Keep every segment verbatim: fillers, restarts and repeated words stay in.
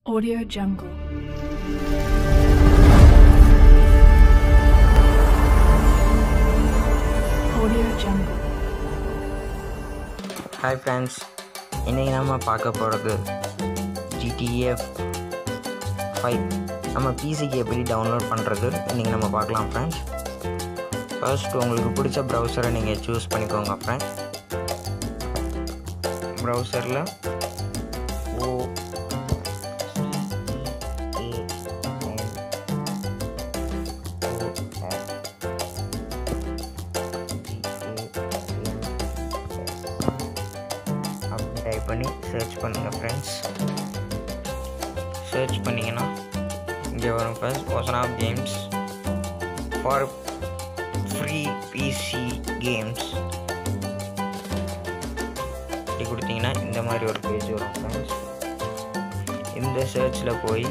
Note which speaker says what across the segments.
Speaker 1: Audio Jungle. Audio Jungle.
Speaker 2: Hi friends, இன்னைக்கு நாம பார்க்க போகிறது G T A five நம்ம பிசிக்கு எப்படி டவுன்லோட் பண்ணுறது இன்றைக்கி நம்ம பார்க்கலாம் ஃப்ரெண்ட்ஸ். ஃபர்ஸ்ட் உங்களுக்கு பிடிச்ச ப்ரௌசரை நீங்கள் சூஸ் பண்ணிக்கோங்க ஃப்ரெண்ட்ஸ். ப்ரௌசரில் ஓ டைப் பண்ணி சர்ச் பண்ணுங்கள் ஃப்ரெண்ட்ஸ். சர்ச் பண்ணிங்கன்னா இங்கே வரும் first Ocean of Games for free PC games இப்படி கொடுத்தீங்கன்னா இந்த மாதிரி ஒரு பேஜ் வரும் ஃப்ரெண்ட்ஸ். இந்த சர்ச்சில் போய்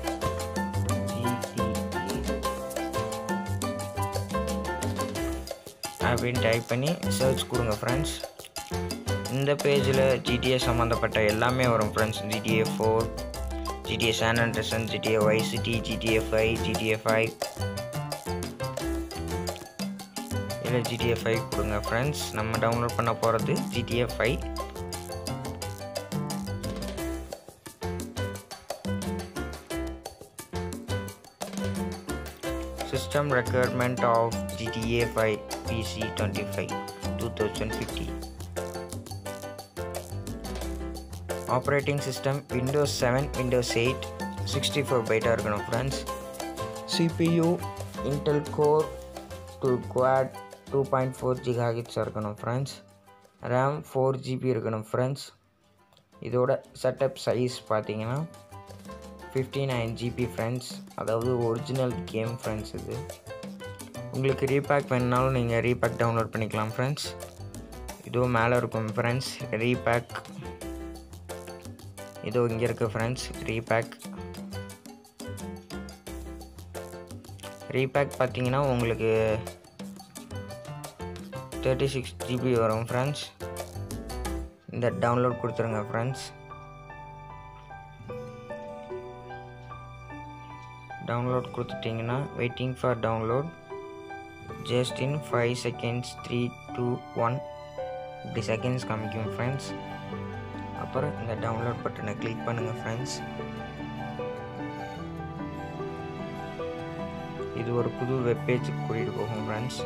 Speaker 2: அப்படின்னு டைப் பண்ணி சர்ச் கொடுங்க ஃப்ரெண்ட்ஸ். இந்த பேஜில் ஜிடிஏ சம்மந்தப்பட்ட எல்லாமே வரும் friends. G T A four, G T A San Andreas, G T A Vice City, G T A five, G T A five இல்லை G T A five கொடுங்க friends. நம்ம download பண்ண போகிறது G T A five. System requirement of G T A five P C twenty-five twenty fifty. Operating system Windows seven, Windows eight, sixty-four bit இருக்கணும் friends. C P U Intel Core two Quad two point four gigahertz இருக்கணும் friends. RAM four G B இருக்கணும் friends. இதோட setup size பார்த்தீங்கன்னா fifty-nine G B friends, அதாவது original game friends. இது உங்களுக்கு ரீபேக் வேணுனாலும் நீங்கள் ரீபேக் டவுன்லோட் பண்ணிக்கலாம் ஃப்ரெண்ட்ஸ். இதுவும் மேலே இருக்கும் ஃப்ரெண்ட்ஸ் ரீபேக். இதோ இங்கே இருக்குது ஃப்ரெண்ட்ஸ் ரீபேக். ரீபேக் பார்த்தீங்கன்னா உங்களுக்கு தேர்ட்டி சிக்ஸ் ஜிபி வரும் ஃப்ரெண்ட்ஸ். இந்த டவுன்லோட் கொடுத்துருங்க ஃப்ரெண்ட்ஸ். டவுன்லோட் கொடுத்துட்டிங்கன்னா waiting for download just in five seconds three two one இப்படி செகண்ட்ஸ் காமிக்கும் ஃப்ரெண்ட்ஸ். அப்புறம் இந்த டவுன்லோட் பட்டனை கிளிக் பண்ணுங்கள் ஃப்ரெண்ட்ஸ். இது ஒரு புது வெப்பேஜுக்கு கூட்டிகிட்டு போகும் ஃப்ரெண்ட்ஸ்.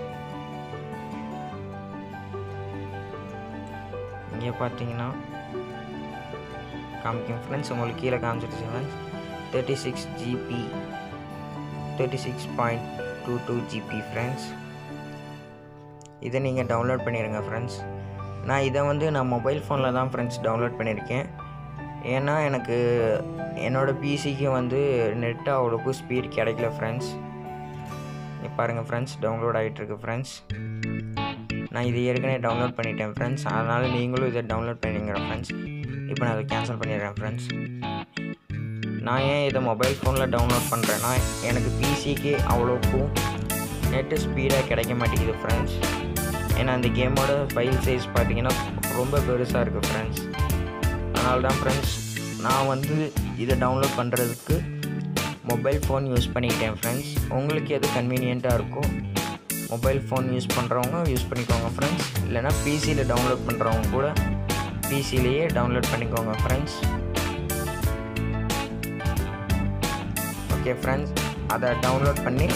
Speaker 2: இங்கே பார்த்தீங்கன்னா காமிக்கும் ஃப்ரெண்ட்ஸ். உங்களுக்கு கீழே காமிச்சிடுச்சு friends thirty six GB thirty six point two two GB friends. இதை நீங்கள் டவுன்லோட் பண்ணிடுங்க ஃப்ரெண்ட்ஸ். நான் இதை வந்து நான் மொபைல் ஃபோனில் தான் ஃப்ரெண்ட்ஸ் டவுன்லோட் பண்ணியிருக்கேன். ஏன்னா எனக்கு என்னோடய பிசிக்கு வந்து நெட்டு அவ்வளோக்கும் ஸ்பீட் கிடைக்கல ஃப்ரெண்ட்ஸ். பாருங்கள் ஃப்ரெண்ட்ஸ் டவுன்லோட் ஆகிட்டுருக்கு ஃப்ரெண்ட்ஸ். நான் இதை ஏற்கனவே டவுன்லோட் பண்ணிட்டேன் ஃப்ரெண்ட்ஸ். அதனால் நீங்களும் இதை டவுன்லோட் பண்ணிக்கிறேன் ஃப்ரெண்ட்ஸ். இப்போ நான் அதை கேன்சல் பண்ணிடுறேன் ஃப்ரெண்ட்ஸ். நான் ஏன் இதை மொபைல் ஃபோனில் டவுன்லோட் பண்ணுறேன்னா எனக்கு பிசிக்கு அவ்வளோக்கும் நெட்டு ஸ்பீடாக கிடைக்க மாட்டேங்குது ஃப்ரெண்ட்ஸ். ஏன்னா அந்த கேமோட ஃபைல் சைஸ் பார்த்தீங்கன்னா ரொம்ப பெருசாக இருக்குது ஃப்ரெண்ட்ஸ். அதனால தான் ஃப்ரெண்ட்ஸ் நான் வந்து இதை டவுன்லோட் பண்ணுறதுக்கு மொபைல் ஃபோன் யூஸ் பண்ணிக்கிட்டேன் ஃப்ரெண்ட்ஸ். உங்களுக்கு எது கன்வீனியண்ட்டாக இருக்கோ மொபைல் ஃபோன் யூஸ் பண்ணுறவங்க யூஸ் பண்ணிக்கோங்க ஃப்ரெண்ட்ஸ். இல்லைனா பிசியில் டவுன்லோட் பண்ணுறவங்க கூட பிசிலேயே டவுன்லோட் பண்ணிக்கோங்க ஃப்ரெண்ட்ஸ். ஓகே ஃப்ரெண்ட்ஸ், அதை டவுன்லோட் பண்ணி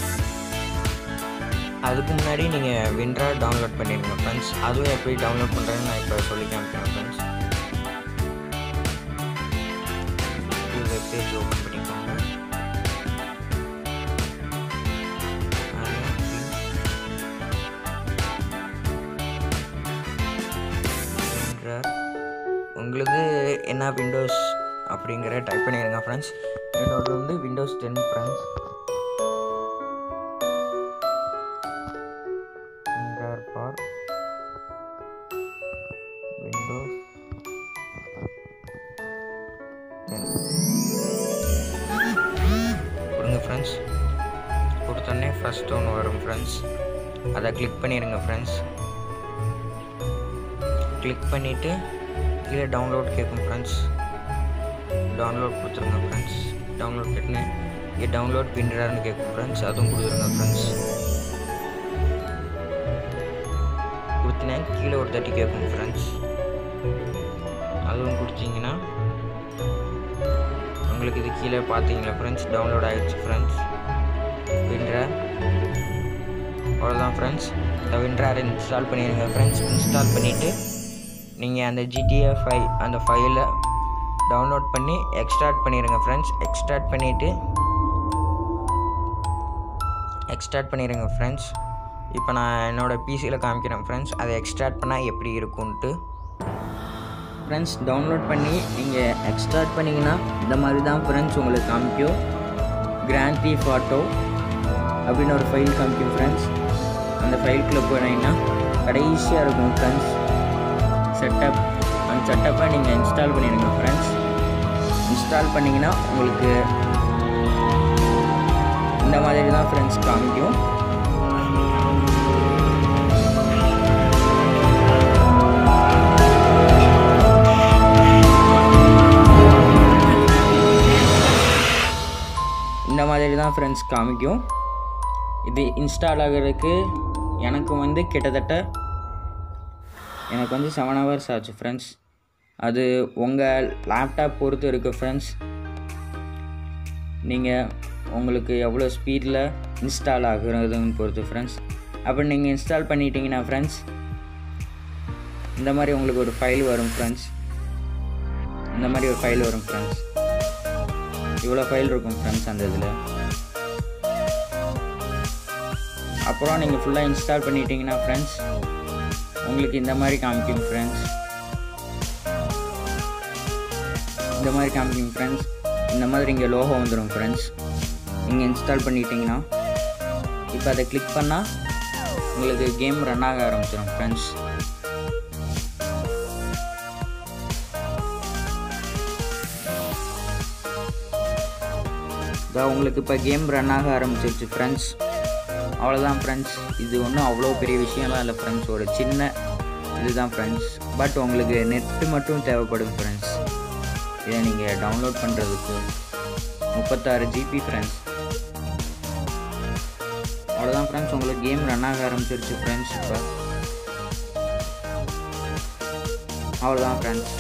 Speaker 2: அதுக்கு முன்னாடி நீங்கள் வின்ட்ரா டவுன்லோட் பண்ணிடுங்க ஃப்ரெண்ட்ஸ். அதுவும் எப்படி டவுன்லோட் பண்ணுறேன்னு நான் இப்போ சொல்லி காமிக்கிறேன் ஃப்ரெண்ட்ஸ். வெப்பேஜ் ஓப்பன் பண்ணிக்கோங்க. உங்களது என்ன விண்டோஸ் அப்படிங்கிற டைப் பண்ணிடுங்க ஃப்ரெண்ட்ஸ். என்னோட வந்து Windows ten friends. For Windows கொடுங்க ஃப்ரெண்ட்ஸ். கொடுத்தோடனே ஃபர்ஸ்ட் ஒன்று வரும் ஃப்ரெண்ட்ஸ். அதை கிளிக் பண்ணிடுங்க ஃப்ரெண்ட்ஸ். கிளிக் பண்ணிவிட்டு கீழே டவுன்லோட் கேட்கும் ஃப்ரெண்ட்ஸ். டவுன்லோட் கொடுத்துருங்க ஃப்ரெண்ட்ஸ். டவுன்லோட் கேட்டுன்னு இங்கே டவுன்லோட் பின்றாருன்னு கேட்கும் ஃப்ரெண்ட்ஸ், அதுவும் கொடுத்துருங்க ஃப்ரெண்ட்ஸ். கொடுத்தினா கீழே ஒரு தட்டி கேட்கும் ஃப்ரெண்ட்ஸ், அதுவும் கொடுத்தீங்கன்னா உங்களுக்கு இது கீழே பார்த்தீங்களா ஃப்ரெண்ட்ஸ் டவுன்லோட் ஆகிடுச்சு ஃப்ரெண்ட்ஸ் வின்ரர். அவ்வளோதான் ஃப்ரெண்ட்ஸ், இந்த வின்ரரை இன்ஸ்டால் பண்ணிடுங்க ஃப்ரெண்ட்ஸ். இன்ஸ்டால் பண்ணிவிட்டு நீங்கள் அந்த ஜிடிஏ ஃபைல் அந்த ஃபைலை டவுன்லோட் பண்ணி எக்ஸ்ட்ராக்ட் பண்ணிடுங்க ஃப்ரெண்ட்ஸ். எக்ஸ்ட்ராக்ட் பண்ணிவிட்டு எக்ஸ்ட்ராக்ட் பண்ணிடுங்க ஃப்ரெண்ட்ஸ். இப்போ நான் என்னோடய பிசியில் காமிக்கிறேன் ஃப்ரெண்ட்ஸ், அதை எக்ஸ்ட்ராக்ட் பண்ணால் எப்படி இருக்குன்ட்டு. ஃப்ரெண்ட்ஸ் டவுன்லோட் பண்ணி நீங்கள் எக்ஸ்ட்ராக்ட் பண்ணிங்கன்னா இந்த மாதிரி தான் ஃப்ரெண்ட்ஸ் உங்களுக்கு காமிக்கும். கிராண்ட் தீஃப் ஆட்டோ அப்படின்னு ஒரு ஃபைல் காமிக்கும் ஃப்ரெண்ட்ஸ். அந்த ஃபைலுக்குள்ளே போனீங்கன்னா கடைசியாக இருக்கும் ஃப்ரெண்ட்ஸ் செட்டப். அந்த செட்டப்பை நீங்கள் இன்ஸ்டால் பண்ணிடுங்க ஃப்ரெண்ட்ஸ். இன்ஸ்டால் பண்ணிங்கன்னா உங்களுக்கு இந்த மாதிரி தான் ஃப்ரெண்ட்ஸ் காமிக்கும். இந்த மாதிரி தான் ஃப்ரெண்ட்ஸ் காமிக்கும். இது இன்ஸ்டால் ஆகிறதுக்கு எனக்கு வந்து கிட்டத்தட்ட எனக்கு வந்து செவன் ஹவர்ஸ் ஆச்சு ஃப்ரெண்ட்ஸ். அது உங்கள் லேப்டாப் பொறுத்து இருக்குது ஃப்ரெண்ட்ஸ். நீங்கள் உங்களுக்கு எவ்வளோ ஸ்பீடில் இன்ஸ்டால் ஆகுறதுன்னு பொறுத்து ஃப்ரெண்ட்ஸ். அப்போ நீங்கள் இன்ஸ்டால் பண்ணிட்டீங்கன்னா ஃப்ரெண்ட்ஸ் இந்த மாதிரி உங்களுக்கு ஒரு ஃபைல் வரும் ஃப்ரெண்ட்ஸ். இந்த மாதிரி ஒரு ஃபைல் வரும் ஃப்ரெண்ட்ஸ். இவ்வளோ ஃபைல் இருக்கும் ஃப்ரெண்ட்ஸ் அந்த இதில். அப்புறம் நீங்கள் ஃபுல்லாக இன்ஸ்டால் பண்ணிட்டீங்கன்னா ஃப்ரெண்ட்ஸ் உங்களுக்கு இந்த மாதிரி காமிக்கும் ஃப்ரெண்ட்ஸ். இந்த மாதிரி காமிக்கும் ஃப்ரெண்ட்ஸ். இந்த மாதிரி இங்கே லோகோ வந்துடும் ஃப்ரெண்ட்ஸ். நீங்கள் இன்ஸ்டால் பண்ணிட்டீங்கன்னா இப்போ அதை கிளிக் பண்ணால் உங்களுக்கு கேம் ரன் ஆக ஆரம்பிச்சிடும் ஃப்ரெண்ட்ஸ். இதான் உங்களுக்கு இப்போ கேம் ரன் ஆக ஆரம்பிச்சிருச்சு ஃப்ரெண்ட்ஸ். அவ்வளோதான் ஃப்ரெண்ட்ஸ். இது ஒன்றும் அவ்வளோ பெரிய விஷயம்லாம் இல்லை ஃப்ரெண்ட்ஸ், ஒரு சின்ன இதுதான் ஃப்ரெண்ட்ஸ். பட் உங்களுக்கு நெட்டு மட்டும் தேவைப்படும் ஃப்ரெண்ட்ஸ். இதை நீங்கள் டவுன்லோட் பண்ணுறதுக்கு முப்பத்தாறு ஜிபி ஃப்ரெண்ட்ஸ். அவ்வளோதான் ஃப்ரெண்ட்ஸ், உங்களுக்கு கேம் ரன் ஆக ஆரம்பிச்சிருச்சு ஃப்ரெண்ட்ஸ். இப்போ அவ்வளோதான் ஃப்ரெண்ட்ஸ்.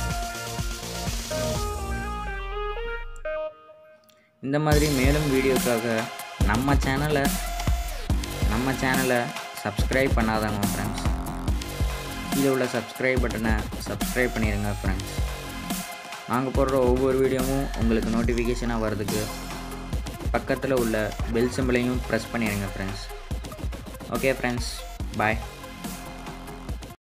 Speaker 2: இந்த மாதிரி மேலும் வீடியோக்காக நம்ம சேனலை நம்ம சேனலை சப்ஸ்கிரைப் பண்ணாதவங்க ஃப்ரெண்ட்ஸ் கீழே உள்ள சப்ஸ்கிரைப் பட்டனை சப்ஸ்கிரைப் பண்ணிடுங்க ஃப்ரெண்ட்ஸ். நாங்கள் போடுற ஒவ்வொரு வீடியோவும் உங்களுக்கு நோட்டிஃபிகேஷனாக வர்றதுக்கு பக்கத்தில் உள்ள பெல் சிம்பிளையும் ப்ரெஸ் பண்ணிடுங்க ஃப்ரெண்ட்ஸ். ஓகே ஃப்ரெண்ட்ஸ், பாய்.